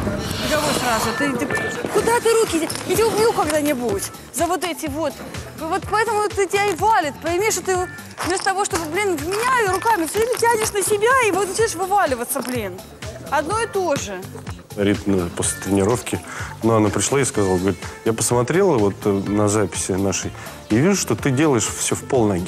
Беговой сразу. Куда ты руки? Иди убью когда-нибудь за вот эти вот. Вот поэтому ты тебя и валит. Пойми, что ты вместо того, чтобы, блин, в меня и руками все время тянешь на себя и вот начинаешь вываливаться, блин. Одно и то же. Рита после тренировки, ну, она пришла и сказала, говорит, я посмотрела вот на записи нашей и вижу, что ты делаешь все в полноги.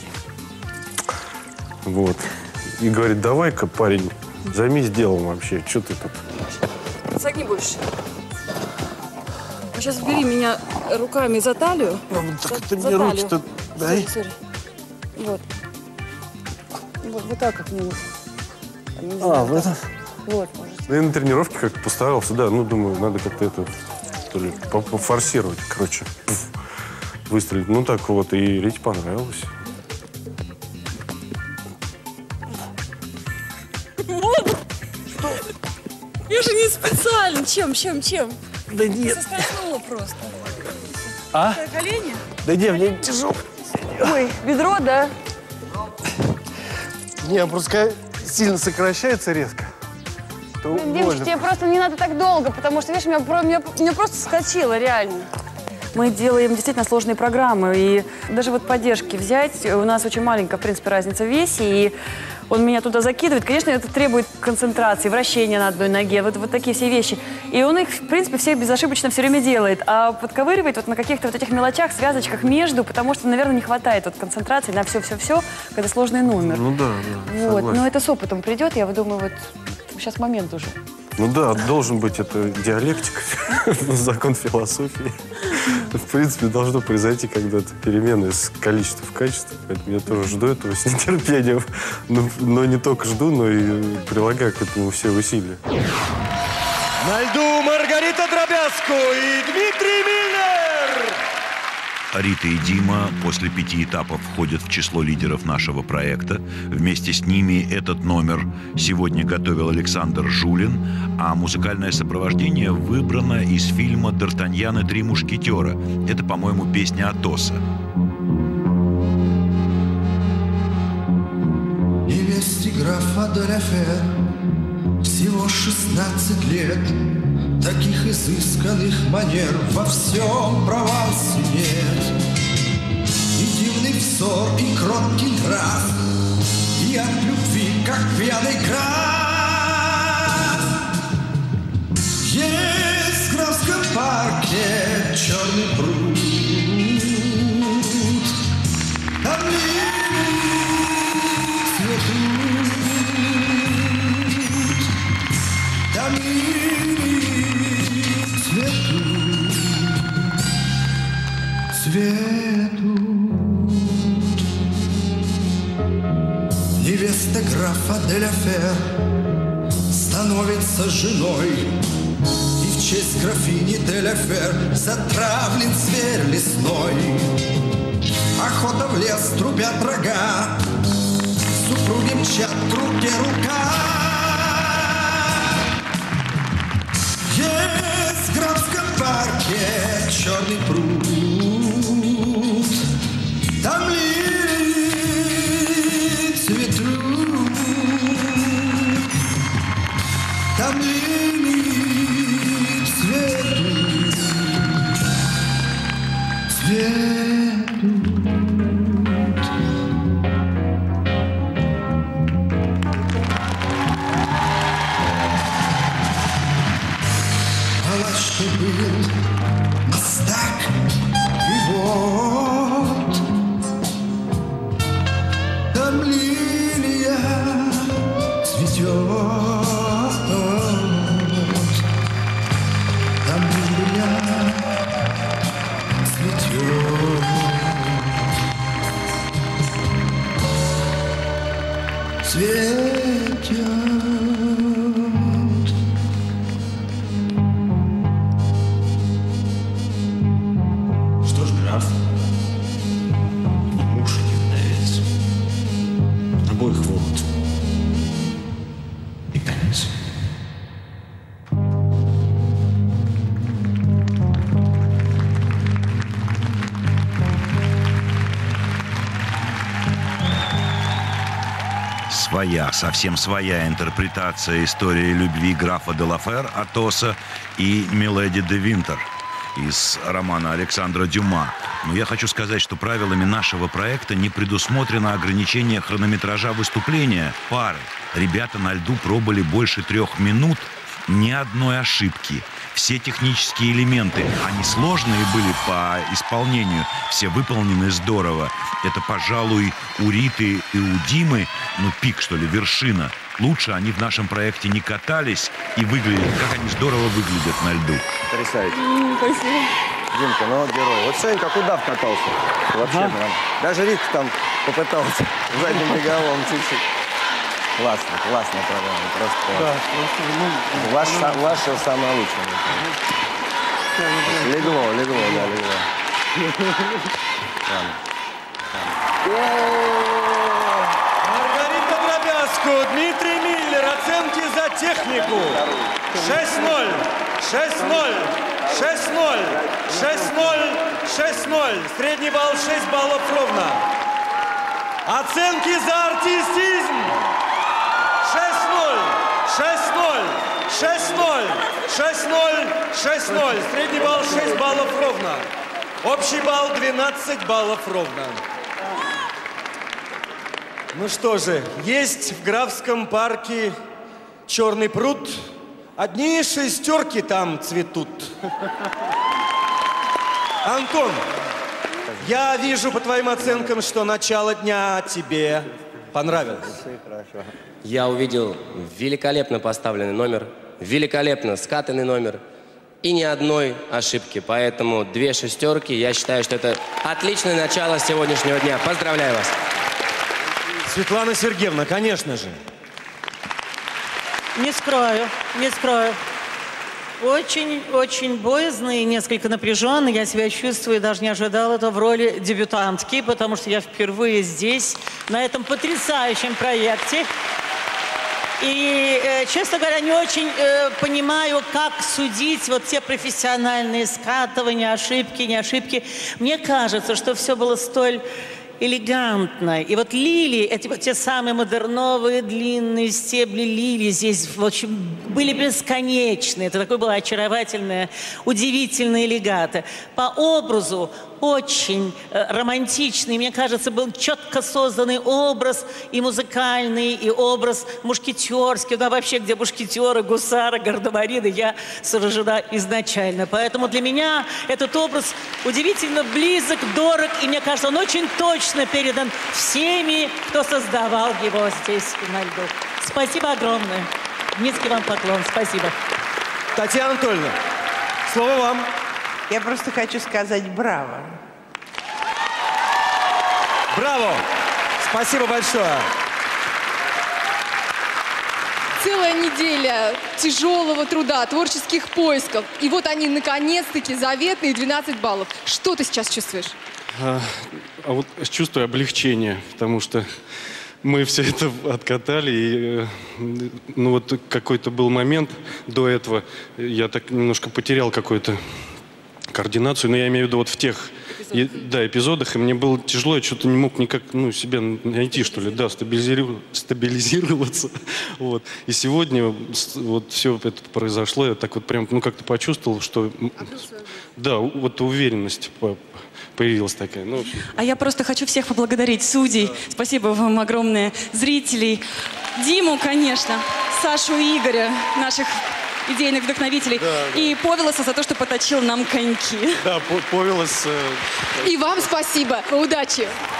Вот. И говорит, давай-ка, парень, займись делом вообще, что ты тут? Согни больше. Сейчас бери меня руками за талию. Так ты мне руки-то дай. Вот. Вот так как мне. В это? Вот, может. Я на тренировке как-то постарался, да, ну, думаю, надо как-то это, что ли, пофорсировать, короче, выстрелить. Ну, так вот, и Рите понравилось. Вот! Что? Я же не специально. Чем? Да нет. Соскользнула просто. А? Колени? Да нет, мне тяжело. Ой, бедро, да? Не, просто сильно сокращается резко. Девочки, тебе просто не надо так долго, потому что, видишь, меня просто скочило, реально. Мы делаем действительно сложные программы, и даже вот поддержки взять, у нас очень маленькая, в принципе, разница в весе, и он меня туда закидывает. Конечно, это требует концентрации, вращения на одной ноге, вот такие все вещи. И он их, в принципе, все безошибочно все время делает, а подковыривает вот на каких-то вот этих мелочах, связочках между, потому что, наверное, не хватает вот концентрации на все-все-все, когда сложный номер. Ну да, вот. согласен. Но это с опытом придет, я вот думаю, вот сейчас момент уже. Ну да, должен быть это диалектика, закон философии. В принципе, должно произойти когда-то перемена из количества в качество. Поэтому я тоже жду этого с нетерпением. Но не только жду, но и прилагаю к этому все усилия. На льду Маргарита Дробязко и Дмитрий Миллер! Рита и Дима после 5 этапов входят в число лидеров нашего проекта. Вместе с ними этот номер сегодня готовил Александр Жулин, а музыкальное сопровождение выбрано из фильма «Д'Артаньян и 3 мушкетера». Это, по-моему, песня Атоса. Невесте графа де ля Фер всего 16 лет. Таких изысканных манер во всем Провансе нет. И дивный взор, и кроткий нрав, и от любви, как пьяный граф. Есть в Графском парке черный пруд, там цветут, там цветут. Невеста графа де ля Фер становится женой, и в честь графини де ля Фер затравлен зверь лесной. Охота в лес, трубят рога, супруги мчат руке рука. Есть в Графском парке черный пруд, там лилии цветут, там лилии цветут, цветут. Палач ты был, мастак, и вот там лилия цветет, там лилия цветет, цветет. Что ж, граф, своя, совсем своя интерпретация истории любви графа де ла Фер Атоса и Миледи де Винтер из романа Александра Дюма. Но я хочу сказать, что правилами нашего проекта не предусмотрено ограничение хронометража выступления пары. Ребята на льду пробыли больше 3 минут, ни одной ошибки. Все технические элементы, они сложные были по исполнению, все выполнены здорово. Это, пожалуй, у Риты и у Димы, ну, пик, что ли, вершина. Лучше они в нашем проекте не катались и выглядят, как они здорово выглядят на льду. Потрясающе. Спасибо. Димка, ну герой. Вот Женька куда вкатался? Вообще прям. Даже Рита там попыталась задним беговым чуть-чуть. Классно, классная программа. Просто ваше самое лучшее. Легло, да, легло. Маргарита Дробязку, Дмитрий Миллер. Оценки за технику. 6-0, 6-0, 6-0, 6-0, 6-0. Средний балл 6 баллов ровно. Оценки за артистизм. 6-0, 6-0, 6-0, 6-0. Средний балл 6 баллов ровно. Общий балл 12 баллов ровно. Ну что же, есть в Графском парке черный пруд. Одни шестерки там цветут. Антон, я вижу по твоим оценкам, что начало дня тебе понравилось. Я увидел великолепно поставленный номер, великолепно скатанный номер и ни одной ошибки. Поэтому 2 шестерки. Я считаю, что это отличное начало сегодняшнего дня. Поздравляю вас. Светлана Сергеевна, конечно же. Не скрою, не скрою. Очень боязно и несколько напряженно. Я себя чувствую, даже не ожидала этого в роли дебютантки, потому что я впервые здесь, на этом потрясающем проекте. И, честно говоря, не очень понимаю, как судить вот те профессиональные скатывания, ошибки, не ошибки. Мне кажется, что все было столь элегантно. И вот лилии, эти вот те самые модерновые длинные стебли лилий здесь, в общем, были бесконечные. Это такое было очаровательное, удивительное легато. По образу очень романтичный, мне кажется, был четко созданный образ и музыкальный, и образ мушкетерский. Ну, а вообще, где мушкетеры, гусары, гардемарины, я сражена изначально. Поэтому для меня этот образ удивительно близок, дорог, и мне кажется, он очень точно передан всеми, кто создавал его здесь, на льду. Спасибо огромное. Низкий вам поклон. Спасибо. Татьяна Анатольевна, слово вам. Я просто хочу сказать браво. Браво! Спасибо большое. Целая неделя тяжелого труда, творческих поисков. И вот они, наконец-таки, заветные 12 баллов. Что ты сейчас чувствуешь? А вот чувствую облегчение, потому что мы все это откатали. И, ну вот какой-то был момент до этого, я так немножко потерял какую-то координацию, но я имею в виду вот в тех эпизодах, и мне было тяжело, я что-то не мог никак себя найти, что ли, стабилизироваться. Вот. И сегодня вот все это произошло, я так вот прям, как-то почувствовал, что, вот уверенность появилась такая. Ну, а я просто хочу всех поблагодарить, судей. Спасибо вам огромное, зрителей. Диму, конечно, Сашу и Игоря, наших идейных вдохновителей. И Повелоса за то, что поточил нам коньки. Да, Повелос. И вам спасибо. Удачи.